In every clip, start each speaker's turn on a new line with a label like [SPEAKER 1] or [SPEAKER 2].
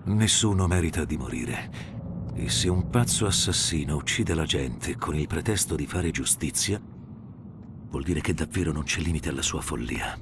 [SPEAKER 1] Nessuno merita di morire. E se un pazzo assassino uccide la gente con il pretesto di fare giustizia, vuol dire che davvero non c'è limite alla sua follia.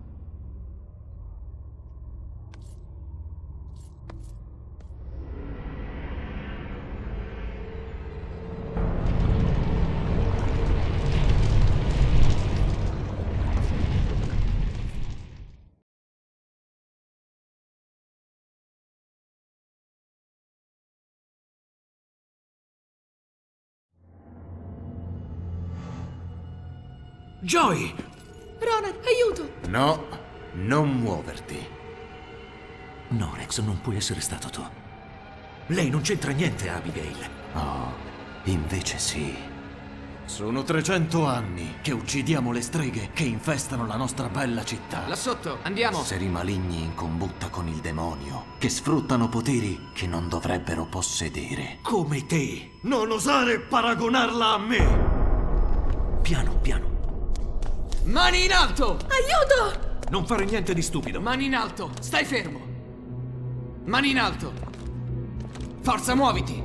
[SPEAKER 2] Joey!
[SPEAKER 3] Ronan, aiuto!
[SPEAKER 4] No, non muoverti.
[SPEAKER 1] No, Rex, non puoi essere stato tu. Lei non c'entra niente, Abigail.
[SPEAKER 4] Oh, invece sì. Sono 300 anni che uccidiamo le streghe che infestano la nostra bella città.
[SPEAKER 2] Là sotto, andiamo!
[SPEAKER 4] Esseri maligni in combutta con il demonio, che sfruttano poteri che non dovrebbero possedere.
[SPEAKER 1] Come te!
[SPEAKER 4] Non osare paragonarla a me!
[SPEAKER 1] Piano, piano.
[SPEAKER 2] Mani in alto!
[SPEAKER 3] Aiuto!
[SPEAKER 1] Non fare niente di stupido.
[SPEAKER 2] Mani in alto! Stai fermo! Mani in alto! Forza, muoviti!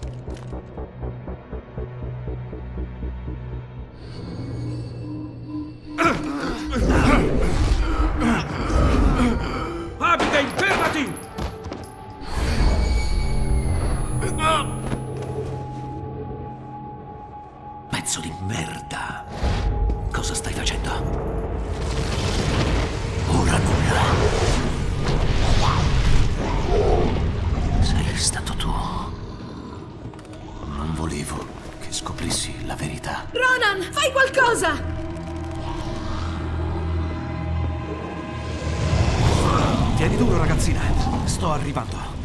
[SPEAKER 1] Abigail, fermati! Pezzo di merda! Cosa stai facendo? Ora nulla. Sei stato tu.
[SPEAKER 4] Non volevo che scoprissi la verità.
[SPEAKER 3] Ronan, fai qualcosa!
[SPEAKER 1] Tieni duro, ragazzina. Sto arrivando.